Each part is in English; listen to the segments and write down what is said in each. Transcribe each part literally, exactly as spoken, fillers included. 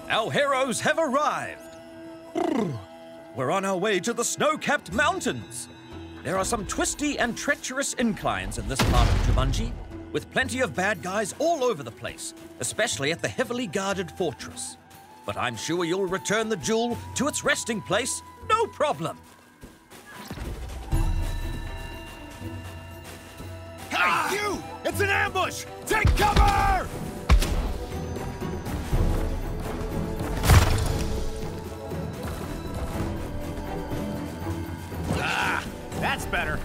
Our heroes have arrived! We're on our way to the snow-capped mountains! There are some twisty and treacherous inclines in this part of Jumanji, with plenty of bad guys all over the place, especially at the heavily guarded fortress. But I'm sure you'll return the jewel to its resting place, no problem! Hey, ah! you! It's an ambush! Take cover! Ah, that's better.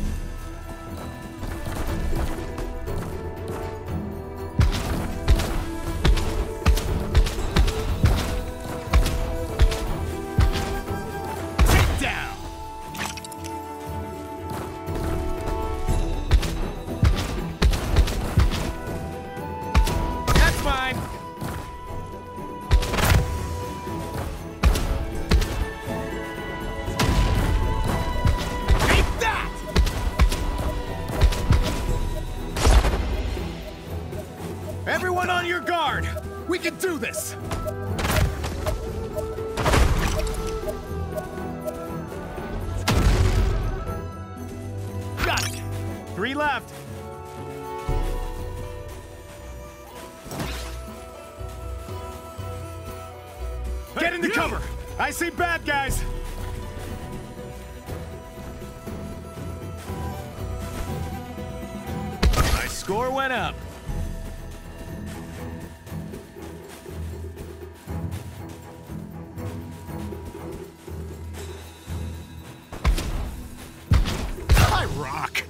Take down. That's mine. Everyone on your guard! We can do this! Got it! Three left! Get into cover! I see bad guys! My score went up. Rock.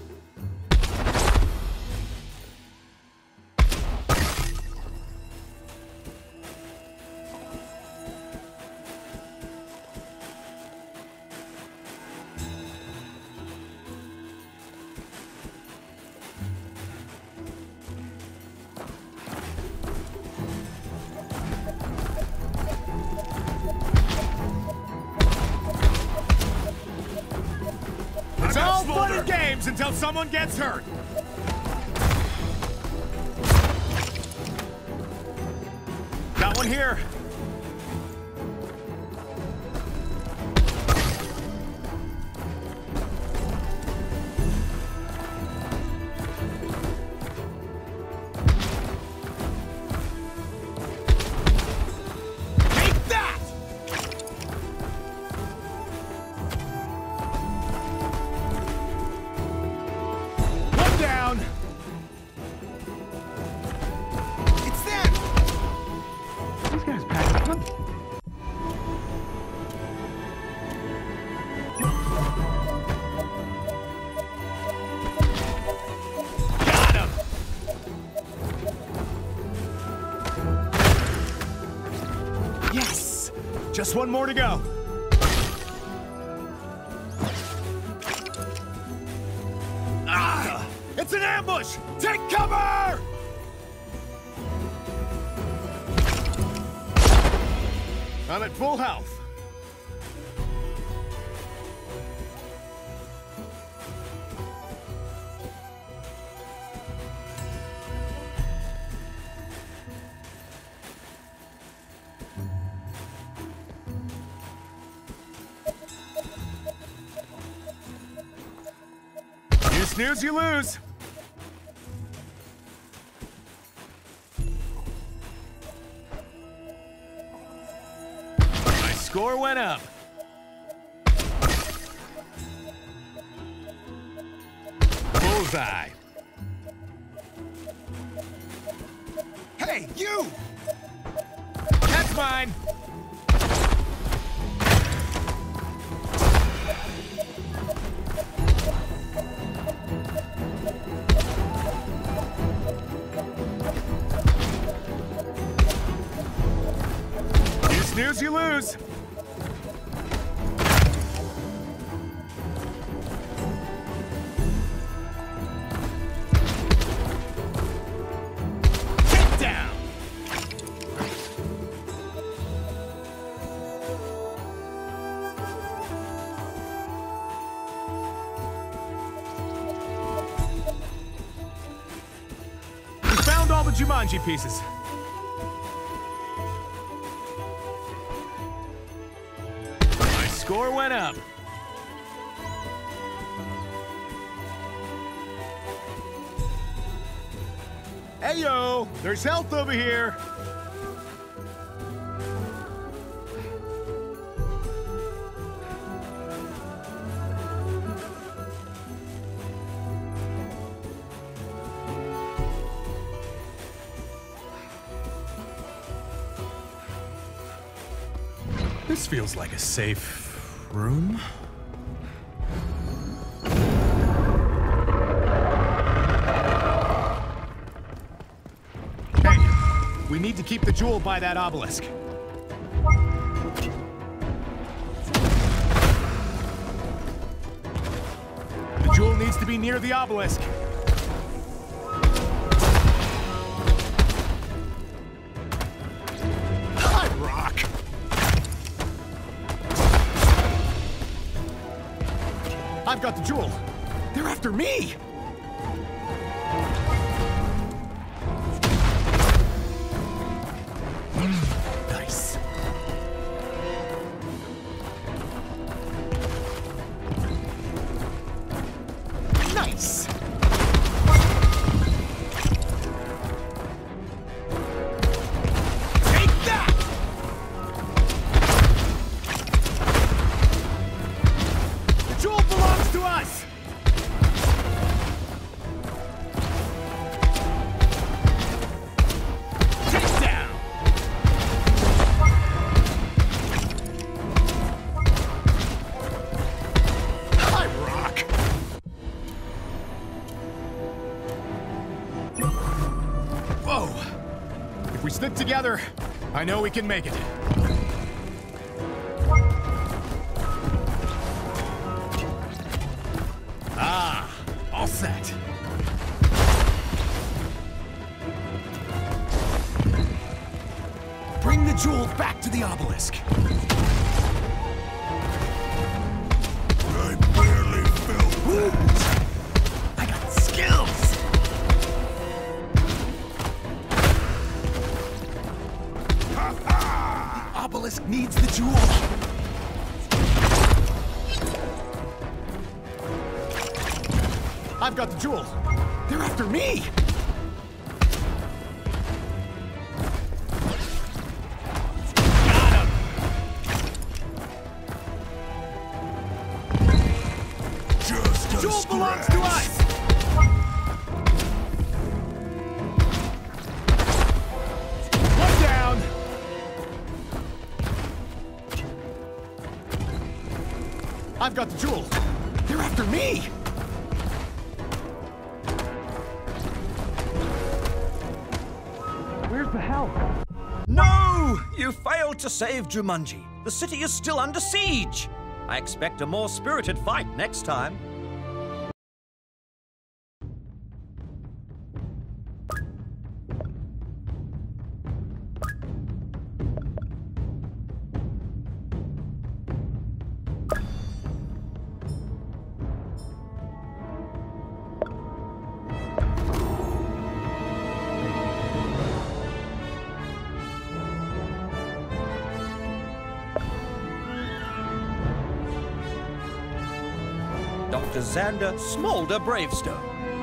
It's all fun and games until someone gets hurt. Got one here. Take that! Down. It's them. These guys packed a punch. Got him. Yes. Just one more to go. Ah! It's an ambush! Take cover! I'm at full health. You snooze, you lose. My score went up. Bullseye. Hey, you! That's mine. Snooze, you lose. Take down. We found all the Jumanji pieces. score went up. Hey yo, there's health over here. This feels like a safe room. Hey, we need to keep the jewel by that obelisk. The jewel needs to be near the obelisk. I've got the jewel. They're after me! Mm, nice. Nice! Take that! The jewel belongs to us! Take down! I rock! Whoa! If we stick together, I know we can make it. Ah, all set. Bring the jewel back to the obelisk. I barely felt that. I got skills. The obelisk needs the jewel. I've got the jewel. They're after me! Got him! Just the jewel belongs to us! One down! I've got the jewel. They're after me! Where's the help? No! You failed to save Jumanji. The city is still under siege. I expect a more spirited fight next time. Doctor Xander Smolder Bravestone.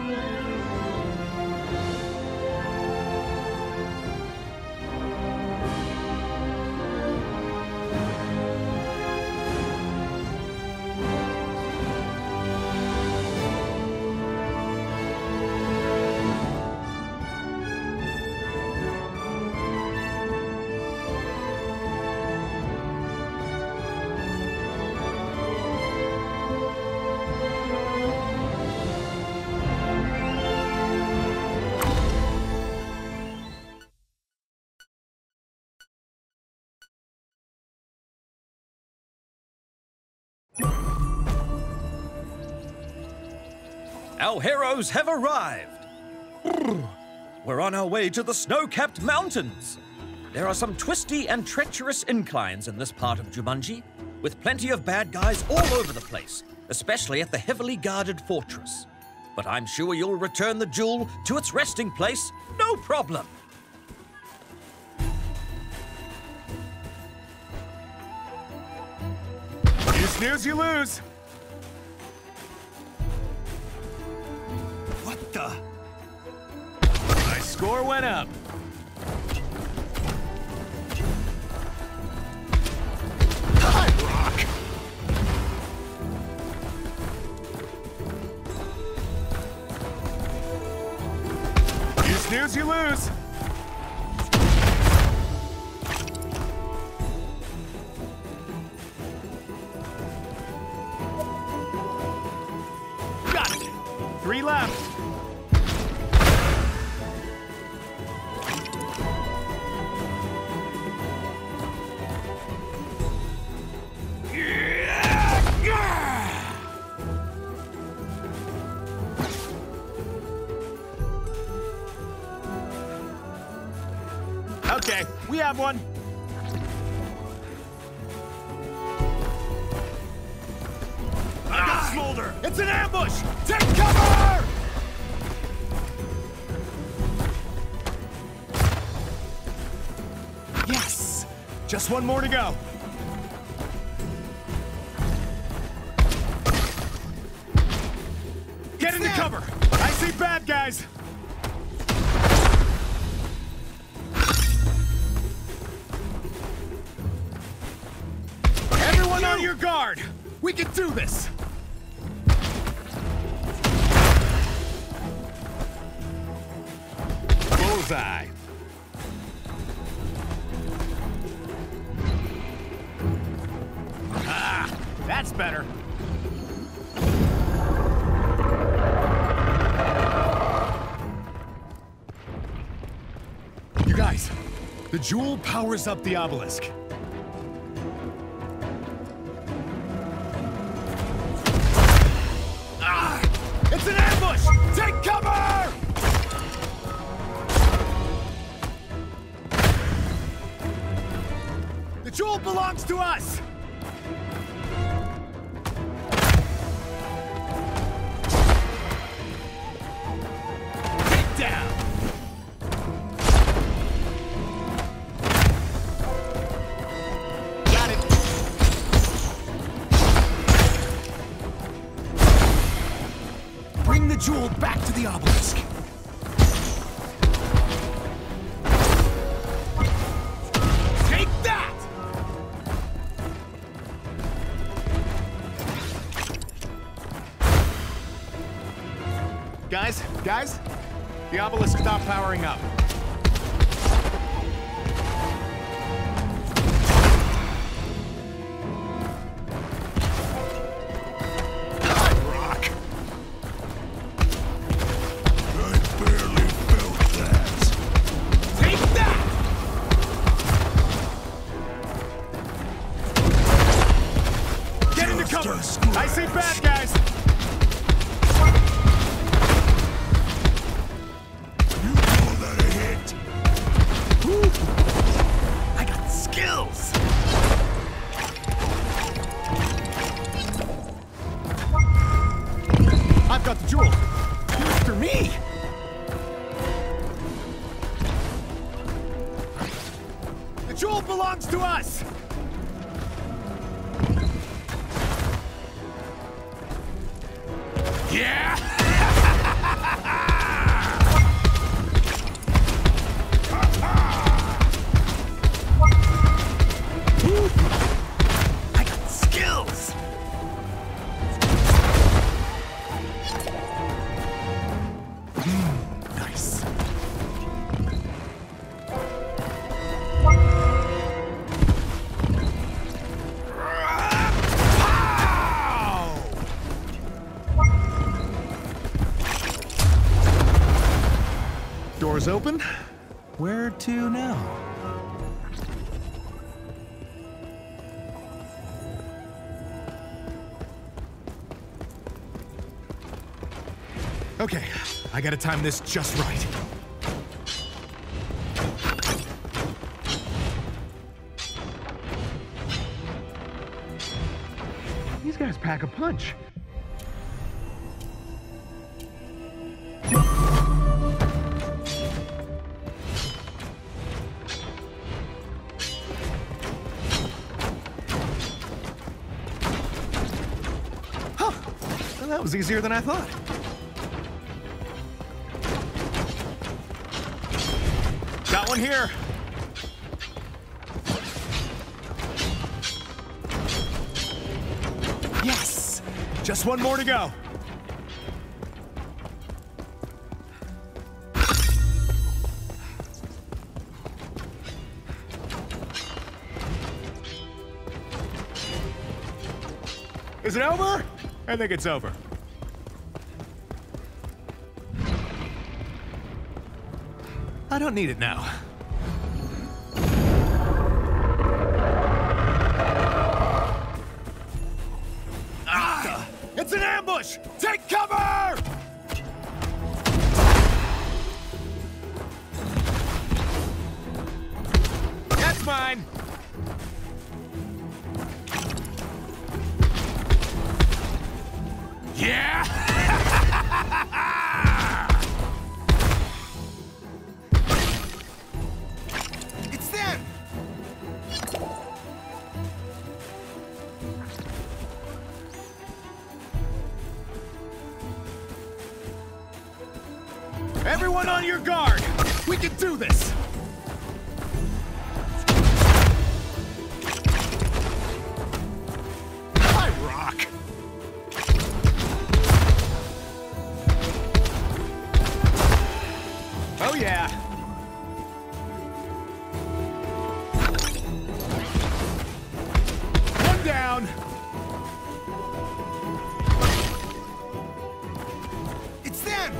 Our heroes have arrived. We're on our way to the snow-capped mountains. There are some twisty and treacherous inclines in this part of Jumanji, with plenty of bad guys all over the place, especially at the heavily guarded fortress. But I'm sure you'll return the jewel to its resting place, no problem. Is snooze, you lose. What the? My score went up. High rock. You snooze, you lose. Got it. Three left. Okay, we have one. I got Smolder! It's an ambush! Take cover! Yes! Just one more to go. Get into cover! I see bad guys! Everyone on your guard! We can do this! Bullseye! Ah, that's better. You guys, the jewel powers up the obelisk. Ah! It's an ambush! Take cover! The jewel belongs to us! Get down! Got it! Bring the jewel back to the obelisk! Take that! Guys, guys, the obelisk stopped powering up. High rock! I barely felt that. Take that! Get into Just cover! a scratch. I see bad guys! You call that a hit? Woo. I got skills! I've got the jewel! After me! The jewel belongs to us! Yeah! Woo. I got skills! Mm, nice. Pow! Doors open. Where to now? Okay, I gotta time this just right. These guys pack a punch. that was easier than I thought. Got one here. Yes! Just one more to go. Is it over? I think it's over. I don't need it now. Ah! It's an ambush! Take cover! That's mine! Yeah! It's them! Everyone on your guard! We can do this! I rock! Oh yeah! One down! It's them!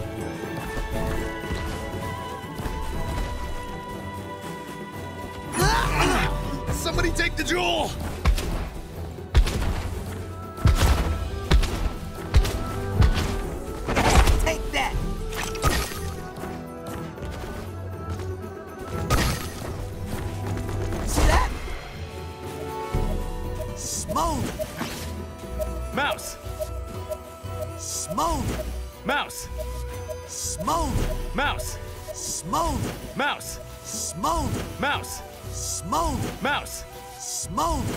Somebody take the jewel! Take that! See that? Smooth! Mouse! Smooth! Mouse! Smooth! Mouse! Smooth! Mouse! Smooth! Mouse! Smooth! Mouse! Smooth!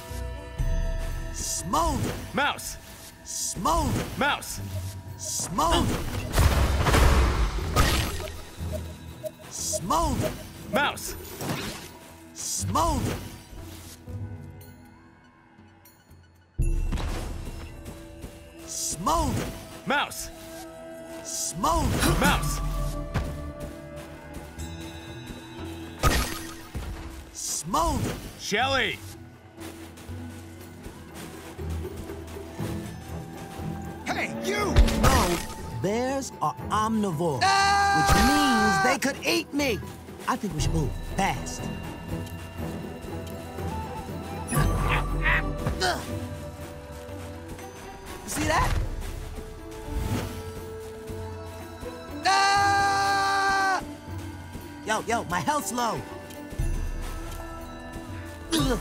Smooth! Mouse! Smooth! Mouse! Smooth! Smooth! Mouse! Smooth! Smooth! Mouse! Smooth! Mouse! Smooth! Shelly! Hey, you! No, bears are omnivores, which means they could eat me. I think we should move fast. Ugh. You see that? Ah! Yo, yo, my health's low. Ugh.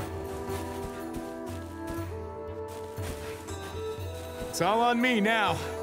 It's all on me now.